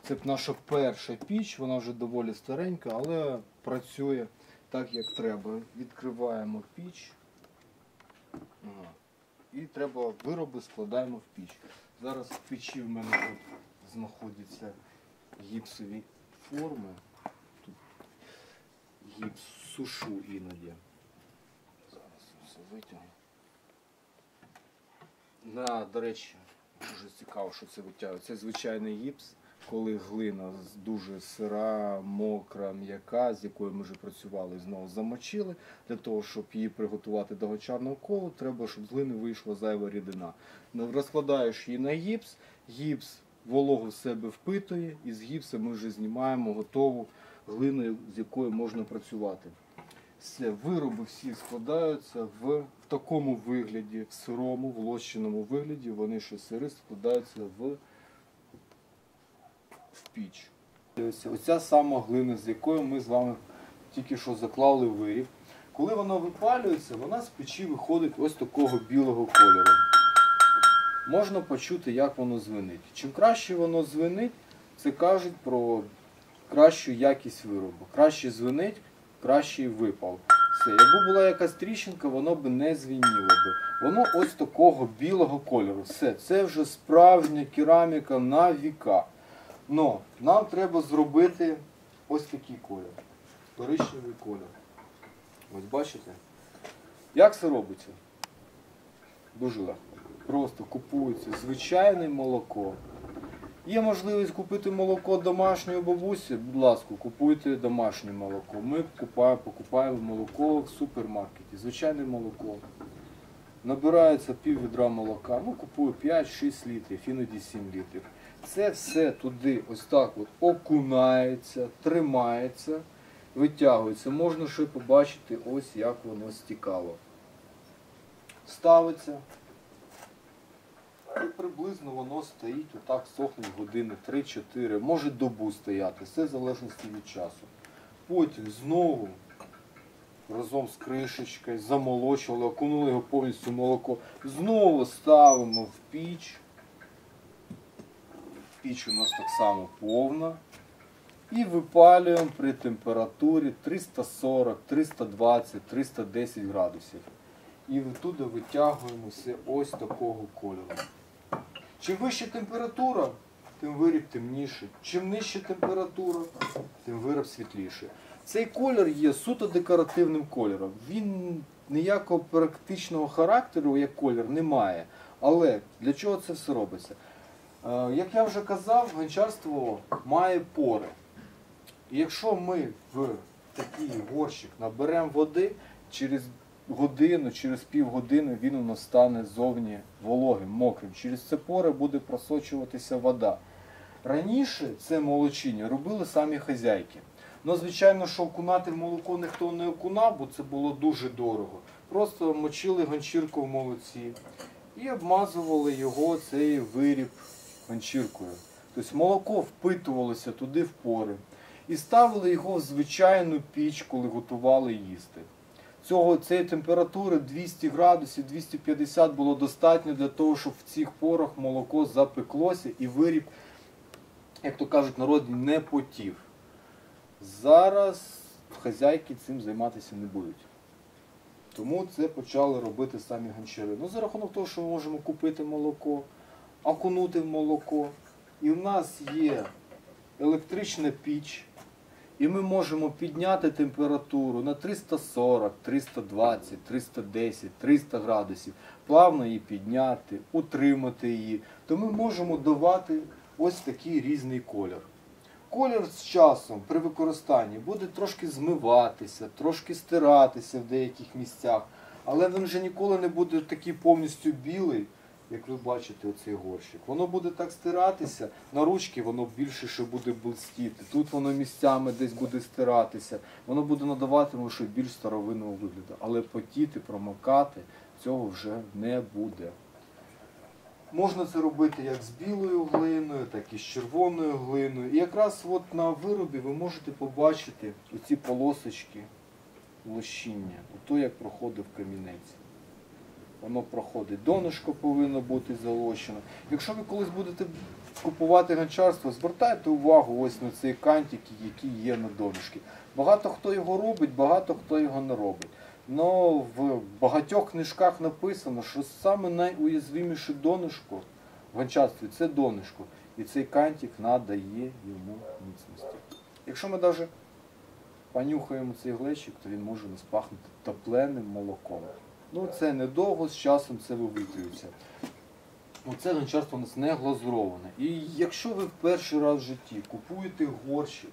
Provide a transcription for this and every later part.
Це наша перша піч, вона вже доволі старенька, але працює так, як треба. Відкриваємо піч. І треба вироби складаємо в піч. Зараз в печі в мене тут знаходяться гіпсові форми. Тут гіпс сушу іноді. Зараз все витягну. До речі, дуже цікаво, що це витягує. Це звичайний гіпс, коли глина дуже сира, мокра, м'яка, з якою ми вже працювали, знову замочили. Для того, щоб її приготувати до гончарного колу, треба, щоб з глини вийшла зайва рідина. Розкладаєш її на гіпс, гіпс вологу в себе впитує, і з гіпса ми вже знімаємо готову глину, з якою можна працювати. Все, вироби всі складаються в такому вигляді, в сирому, в лощеному вигляді, вони ще сири складаються в піч. Оця сама глина, з якою ми з вами тільки що заклали виріб. Коли вона випалюється, вона з печі виходить ось такого білого кольору. Можна почути, як воно звенить. Чим краще воно звенить, це кажуть про кращу якість виробу. Краще звенить, кращий випал. Все. Якби була якась тріщинка, воно б не звеніло би. Воно ось такого білого кольору. Все. Це вже справжня кераміка на віка. Но нам треба зробити ось такий колір. Коричневий колір. Ось бачите? Як це робиться? Дуже легко. Просто купується звичайне молоко. Є можливість купити молоко домашньої бабусі, будь ласка, купуйте домашнє молоко. Ми покупаємо молоко в супермаркеті, звичайне молоко. Набирається пів відра молока, купую 5-6 літрів, іноді 7 літрів. Це все туди ось так от окунається, тримається, витягується. Можна ще побачити ось як воно стікало. Ставиться. І приблизно воно стоїть, отак сохнуть години 3-4, може добу стояти, все в залежності від часу. Потім знову разом з кришечкою замолочували, окунули його повністю в молоко. Знову ставимо в піч. Піч у нас так само повна. І випалюємо при температурі 340, 320, 310 градусів. І відтуди витягуємо все ось такого кольору. Чим вища температура, тим виріб темніший. Чим нижча температура, тим виріб світліший. Цей колір є суто декоративним кольором. Він ніякого практичного характеру, як колір, не має. Але для чого це все робиться? Як я вже казав, гончарство має пори. І якщо ми в такий горщик наберемо води, через годину, через півгодини він у нас стане зовні вологим, мокрим. Через це пори буде просочуватися вода. Раніше це молочіння робили самі хазяйки. Ну, звичайно, що окунати в молоко ніхто не окунав, бо це було дуже дорого. Просто мочили ганчірку в молоці і обмазували його, цей виріб, ганчіркою. Тобто молоко впитувалося туди в пори. І ставили його в звичайну піч, коли готували їсти. Цієї температури 200 градусів, 250 було достатньо для того, щоб в цих порах молоко запеклося і виріб, як то кажуть, народні, не потів. Зараз хазяйки цим займатися не будуть. Тому це почали робити самі гончари. За рахунок того, що ми можемо купити молоко, окунути в молоко. І в нас є електрична піч. І ми можемо підняти температуру на 340, 320, 310, 300 градусів, плавно її підняти, утримати її. То ми можемо давати ось такий різний колір. Колір з часом при використанні буде трошки змиватися, трошки стиратися в деяких місцях, але він вже ніколи не буде такий повністю білий, як ви бачите, оцей горщик. Воно буде так стиратися, на ручки воно більше ще буде блистіти. Тут воно місцями десь буде стиратися. Воно буде надавати йому ще більш старовинного вигляду. Але потіти, промокати цього вже не буде. Можна це робити як з білою глиною, так і з червоною глиною. І якраз от на виробі ви можете побачити оці полосочки лощіння. Ото як проходив камінець. Воно проходить, донышко повинно бути залощено. Якщо ви колись будете купувати гончарство, звертайте увагу ось на цей кантик, який є на донышці. Багато хто його робить, багато хто його не робить. Но в багатьох книжках написано, що саме найуязвиміше донышко в гончарстві це донышко. І цей кантик надає йому міцності. Якщо ми навіть понюхаємо цей глечик, то він може нас пахнути топленим молоком. Ну це недовго, з часом це вивітрюється. Це гончарство у нас не глазуроване. І якщо ви в перший раз в житті купуєте горщик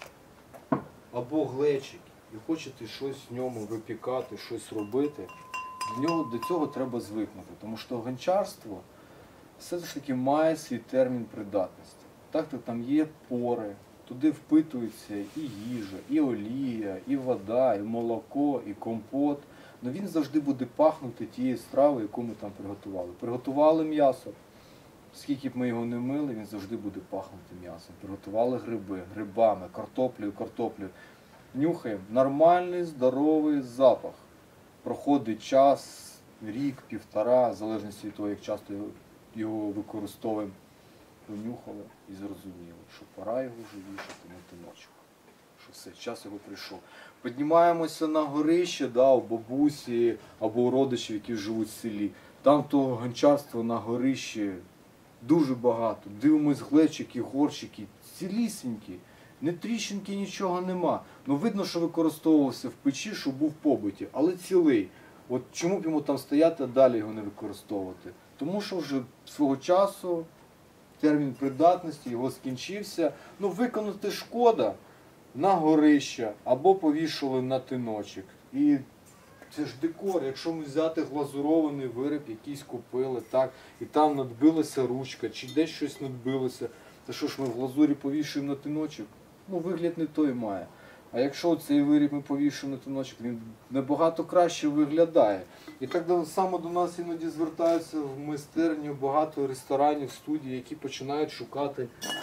або глечик і хочете щось в ньому випікати, щось робити, до цього треба звикнути. Тому що гончарство все ж таки має свій термін придатності. Так-то там є пори, туди впитується і їжа, і олія, і вода, і молоко, і компот. Но він завжди буде пахнути тією стравою, яку ми там приготували. Приготували м'ясо, скільки б ми його не мили, він завжди буде пахнути м'ясом. Приготували гриби, грибами, картоплею. Нюхаємо. Нормальний, здоровий запах. Проходить час, рік, півтора, в залежності від того, як часто його використовуємо. Понюхали і зрозуміли, що пора його вже вішати на тиночок. Що все, час його прийшов. Піднімаємося на горище, у бабусі або у родичів, які живуть в селі. Там того гончарства на горищі дуже багато. Дивимось глечики, горщики, цілісінькі. Не тріщинки, нічого нема. Ну видно, що використовувався в печі, що був в побуті, але цілий. От чому б йому там стояти, а далі його не використовувати? Тому що вже свого часу термін придатності його скінчився. Ну виконати шкода на горище або повішали на тиночок. І це ж декор, якщо ми взяти глазурований виріб, якийсь купили, так, і там надбилася ручка, чи десь щось надбилося, то що ж ми в глазурі повішуємо на тиночок? Ну вигляд не той має. А якщо цей виріб ми повішуємо на тиночок, він набагато краще виглядає. І так само до нас іноді звертаються в майстерню багато ресторанів, студій, які починають шукати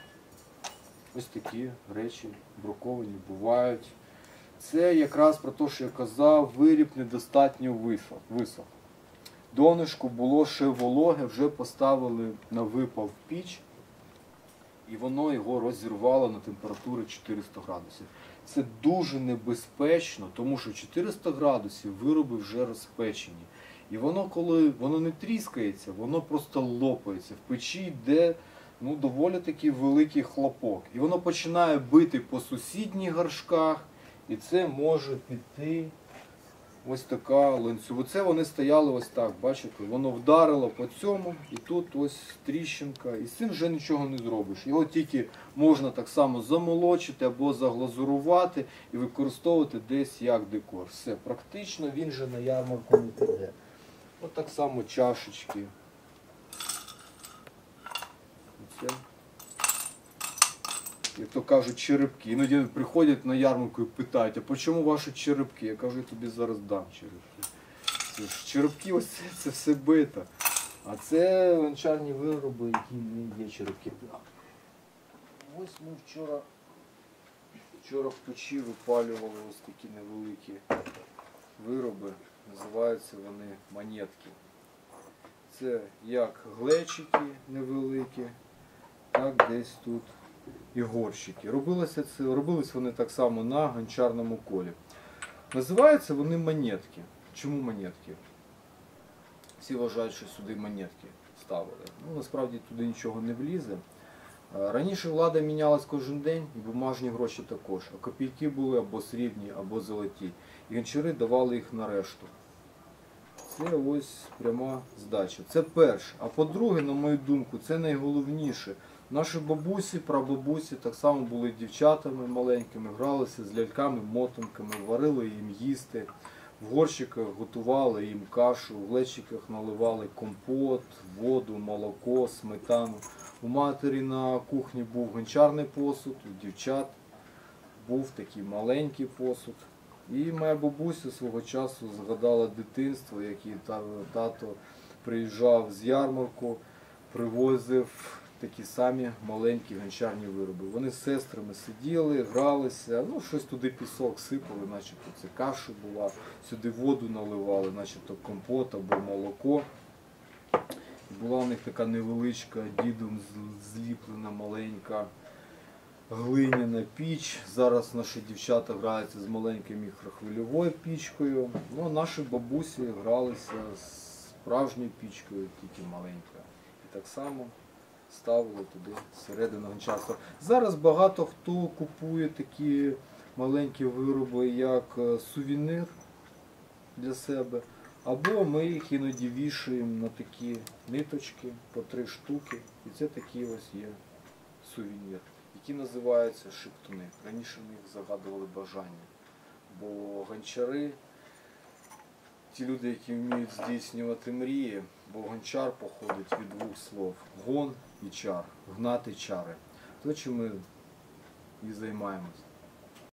ось такі речі, браковані, бувають. Це якраз про те, що я казав, виріб недостатньо висох. Донышко було ще вологе, вже поставили на випал піч, і воно його розірвало на температурі 400 градусів. Це дуже небезпечно, тому що 400 градусів вироби вже розпечені. І воно, коли воно не тріскається, воно просто лопається. В печі йде доволі такий великий хлопок. І воно починає бити по сусідніх горшках, і це може піти ось така ланцюг. Оце вони стояли ось так, бачите, воно вдарило по цьому, і тут ось тріщинка, і з цим вже нічого не зробиш. Його тільки можна так само замолочити або заглазурувати і використовувати десь як декор. Все, практично він же на ярмарку не піде. Ось так само чашечки. Оце. Як то кажуть, черепки. Іноді приходять на ярмарку і питають, а по чому ваші черепки? Я кажу, я тобі зараз дам черепки. Це ж черепки, ось це все бито. А це гончарні вироби, які не є черепки. Ось ми вчора в печі випалювали ось такі невеликі вироби. Називаються вони монетки. Це як глечики невеликі, так десь тут і горщики. Робились вони так само на гончарному колі. Називаються вони монетки. Чому монетки? Всі вважають, що сюди монетки ставили. Насправді туди нічого не влізе. Раніше влада мінялась кожен день, і бумажні гроші також. А копійки були або срібні, або золоті. І гончари давали їх на решту. Це ось пряма здача. Це перше. А по-друге, на мою думку, це найголовніше. Наші бабусі, прабабусі так само були дівчатами маленькими, гралися з ляльками, мотанками, варили їм їсти. В горщиках готували їм кашу, в глечиках наливали компот, воду, молоко, сметану. У матері на кухні був гончарний посуд, у дівчат був такий маленький посуд. І моя бабуся свого часу згадала дитинство, як її тато приїжджав з ярмарку, привозив такі самі маленькі гончарні вироби. Вони з сестрами сиділи, гралися, щось туди пісок сипали, начебто це каша була, сюди воду наливали, начебто компот або молоко. Була у них така невеличка, дідом зліплена маленька глиняна піч. Зараз наші дівчата граються з маленькою мікрохвильовою пічкою. Ну, а наші бабусі гралися з справжньою пічкою, тільки маленькою. І так само ставили туди всередину гончарства. Зараз багато хто купує такі маленькі вироби як сувенір для себе. Або ми їх іноді вішаємо на такі ниточки по 3 штуки. І це такий ось є сувенір, які називаються шептуни. Раніше в них загадували бажання. Бо гончари, ті люди, які вміють здійснювати мрії, бо гончар походить від 2 слов. Гон і чар. Гнати чари. То, чим ми і займаємось.